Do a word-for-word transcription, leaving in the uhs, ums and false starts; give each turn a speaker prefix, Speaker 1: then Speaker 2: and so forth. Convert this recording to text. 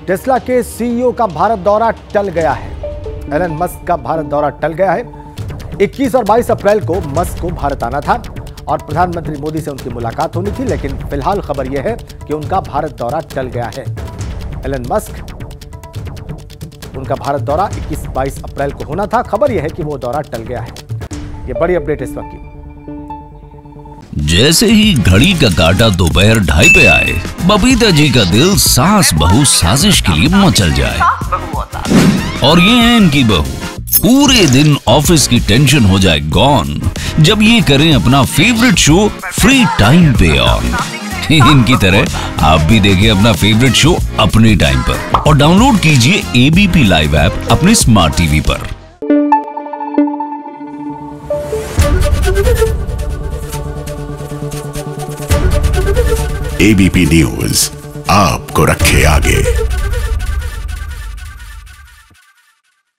Speaker 1: Tesla के CEO का भारत दौरा टल गया है। एलन मस्क का भारत दौरा टल गया है। इक्कीस और बाईस अप्रैल को मस्क को भारत आना था और प्रधानमंत्री मोदी से उनकी मुलाकात होनी थी, लेकिन फिलहाल खबर यह है कि उनका भारत दौरा टल गया है। एलन मस्क उनका भारत दौरा इक्कीस बाईस अप्रैल को होना था। खबर यह है कि वो दौरा टल गया है। ये बड़ी अपडेट इस वक्त की।
Speaker 2: जैसे ही घड़ी का काटा दोपहर ढाई पे आए, बबीता जी का दिल सास बहू साजिश के लिए मचल जाए। और ये है इनकी बहू, पूरे दिन ऑफिस की टेंशन हो जाए गॉन जब ये करें अपना फेवरेट शो फ्री टाइम पे ऑन। इनकी तरह आप भी देखें अपना फेवरेट शो अपने टाइम पर और डाउनलोड कीजिए एबीपी लाइव ऐप अपने स्मार्ट टीवी पर।
Speaker 3: एबीपी न्यूज आपको रखे आगे।